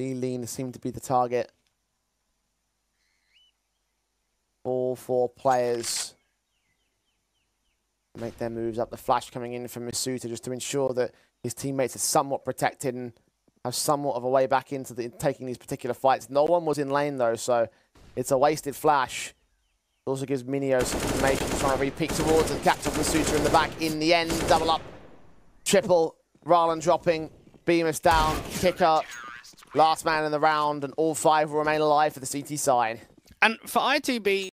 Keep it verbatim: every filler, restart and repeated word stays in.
B lean seemed to be the target. All four players make their moves up. The flash coming in from Misuta just to ensure that his teammates are somewhat protected and have somewhat of a way back into the, taking these particular fights. No one was in lane though, so it's a wasted flash. It also gives Mynios information, trying to re-peek towards and catch up Misuta in the back. In the end, double up, triple, Rallen dropping, Bemis down, kicker, last man in the round, and all five will remain alive for the C T side. And for I two B,